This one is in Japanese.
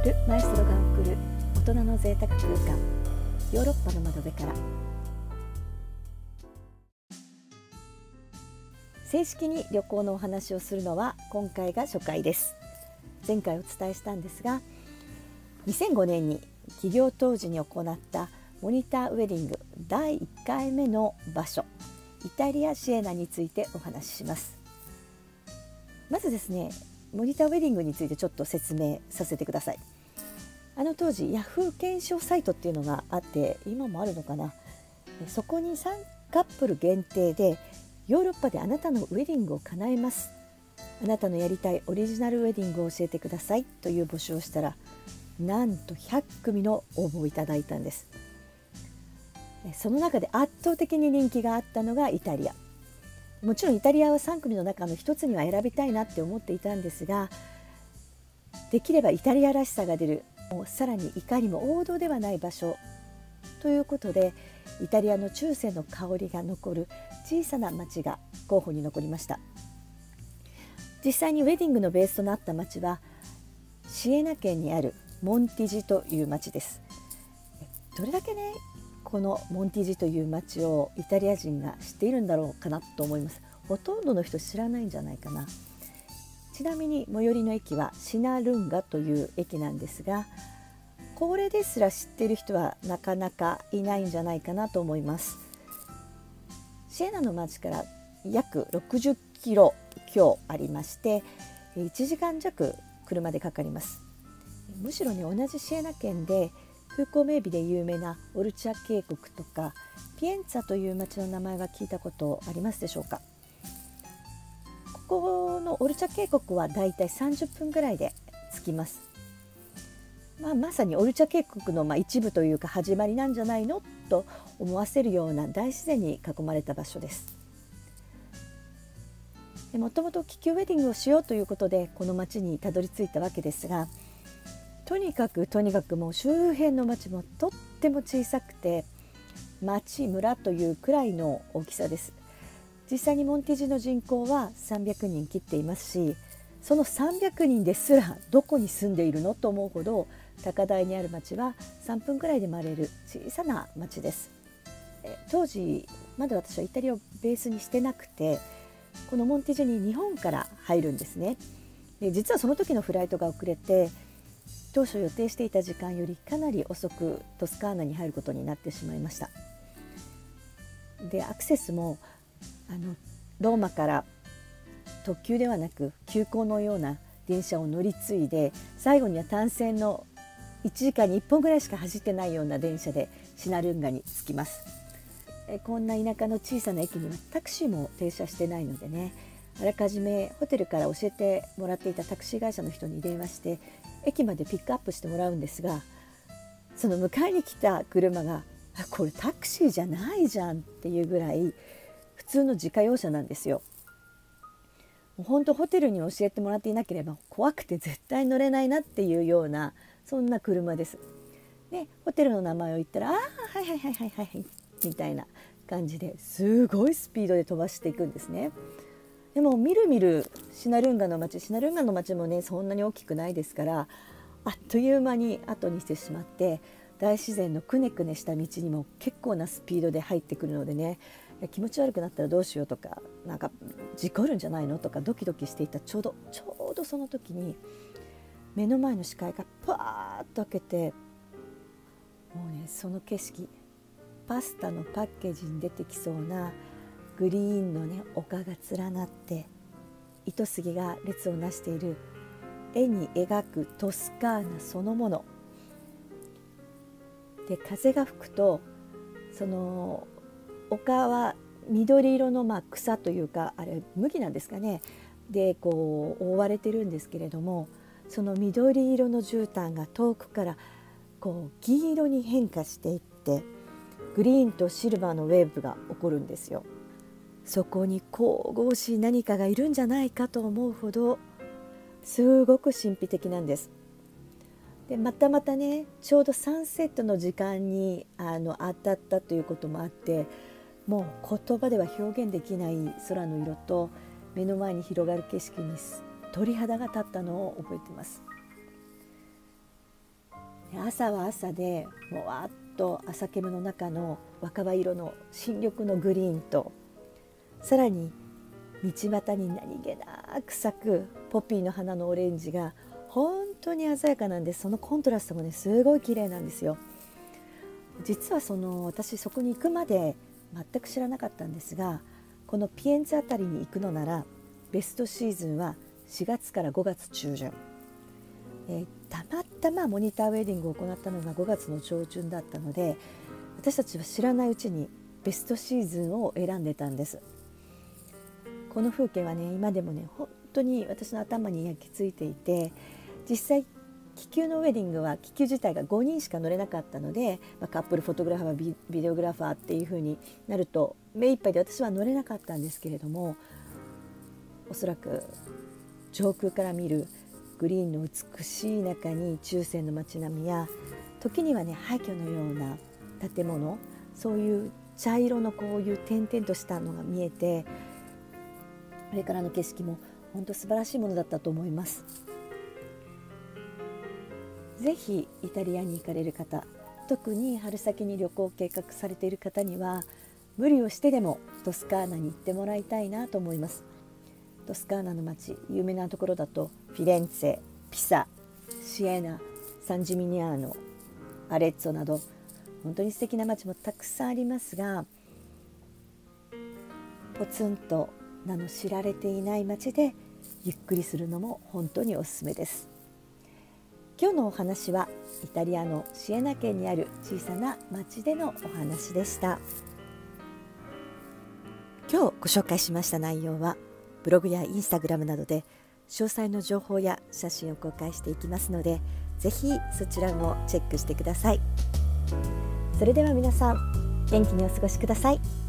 ル・マエストロが送る大人の贅沢空間、ヨーロッパの窓辺から。正式に旅行のお話をするのは今回が初回です。前回お伝えしたんですが、2005年に起業当時に行ったモニターウェディング第1回目の場所、イタリア・シエナについてお話しします。まずですね、モニターウェディングについてちょっと説明させてください。当時ヤフー検証サイトっていうのがあって、今もあるのかな。そこに3カップル限定でヨーロッパであなたのウェディングを叶えます、あなたのやりたいオリジナルウェディングを教えてくださいという募集をしたら、なんと100組の応募をいただいたんです。その中で圧倒的に人気があったのがイタリア。もちろんイタリアは3組の中の1つには選びたいなって思っていたんですが、できればイタリアらしさが出る、さらにいかにも王道ではない場所ということで、イタリアの中世の香りが残る小さな町が候補に残りました。実際にウェディングのベースとなった町はシエナ県にあるモンティジという町です。どれだけね、このモンティジという町をイタリア人が知っているんだろうかなと思います。ほとんどの人知らないんじゃないかな。ちなみに最寄りの駅はシナルンガという駅なんですが、これですら知っている人はなかなかいないんじゃないかなと思います。シエナの町から約60キロ強ありまして、1時間弱車でかかります。むしろね、同じシエナ県で風光明媚で有名なオルチャ渓谷とかピエンツァという町の名前は聞いたことありますでしょうか。ここのオルチャ渓谷はだいたい30分ぐらいで着きます。まさにオルチャ渓谷の一部というか始まりなんじゃないのと思わせるような大自然に囲まれた場所です。もともと気球ウェディングをしようということでこの町にたどり着いたわけですが、とにかくもう周辺の町もとっても小さくて、町村というくらいの大きさです。実際にモンティジの人口は300人切っていますし、その300人ですらどこに住んでいるのと思うほど高台にある町は3分くらいで回れる小さな町です。当時まだ私はイタリアをベースにしてなくて、このモンティジに日本から入るんですね。で、実はその時のフライトが遅れて、当初予定していた時間よりかなり遅くトスカーナに入ることになってしまいました。で、アクセスもローマから特急ではなく急行のような電車を乗り継いで、最後には単線の1時間に1本ぐらいしか走ってないような電車でシナルンガに着きます。こんな田舎の小さな駅にはタクシーも停車してないのでね、あらかじめホテルから教えてもらっていたタクシー会社の人に電話して駅までピックアップしてもらうんですが、その迎えに来た車がこれタクシーじゃないじゃんっていうぐらい普通の自家用車なんですよ。本当ホテルに教えてもらっていなければ怖くて絶対乗れないなっていうような、そんな車です。で、ホテルの名前を言ったらはいみたいな感じですごいスピードで飛ばしていくんですね。でもみるみるシナルンガの町もね、そんなに大きくないですから、あっという間に後にしてしまって、大自然のくねくねした道にも結構なスピードで入ってくるのでね、気持ち悪くなったらどうしようとか、なんか事故るんじゃないのとかドキドキしていたちょうどその時に目の前の視界がパーッと開けて、もうね、その景色、パスタのパッケージに出てきそうなグリーンのね丘が連なって糸杉が列をなしている絵に描くトスカーナそのもので、風が吹くとその丘は緑色の草というか、あれ麦なんですかね、でこう覆われてるんですけれども、その緑色の絨毯が遠くからこう銀色に変化していって、グリーンとシルバーのウェーブが起こるんですよ。そこに神々しい何かがいるんじゃないかと思うほどすごく神秘的なんです。で、またね、ちょうどサンセットの時間に当たったということもあって、もう言葉では表現できない空の色と目の前に広がる景色に鳥肌が立ったのを覚えています。 朝は朝でもわっと朝煙の中の若葉色の新緑のグリーンと、さらに道端に何気なく咲くポピーの花のオレンジが本当に鮮やかなんです。そのコントラストもねすごい綺麗なんですよ。実は私そこに行くまで全く知らなかったんですが、このピエンツあたりに行くのならベストシーズンは4月から5月中旬、たまたまモニターウェディングを行ったのが5月の上旬だったので、私たちは知らないうちにベストシーズンを選んでたんです。この風景はね今でもね本当に私の頭に焼き付いていて、実際気球のウェディングは気球自体が5人しか乗れなかったので、カップルフォトグラファービデオグラファーっていう風になると目いっぱいで私は乗れなかったんですけれども、おそらく上空から見るグリーンの美しい中に中世の街並みや、時にはね廃墟のような建物、そういう茶色のこういう点々としたのが見えて、これからの景色も本当素晴らしいものだったと思います。ぜひイタリアに行かれる方、特に春先に旅行を計画されている方には無理をしてでもトスカーナに行ってもらいたいなと思います。トスカーナの街、有名なところだとフィレンツェ、ピサ、シエナ、サンジミニアーノ、アレッツォなど本当に素敵な街もたくさんありますが、ポツンと名の知られていない街でゆっくりするのも本当におすすめです。今日のお話はイタリアのシエナ県にある小さな町でのお話でした。今日ご紹介しました内容はブログやインスタグラムなどで詳細の情報や写真を公開していきますので、ぜひそちらもチェックしてください。それでは皆さん、元気にお過ごしください。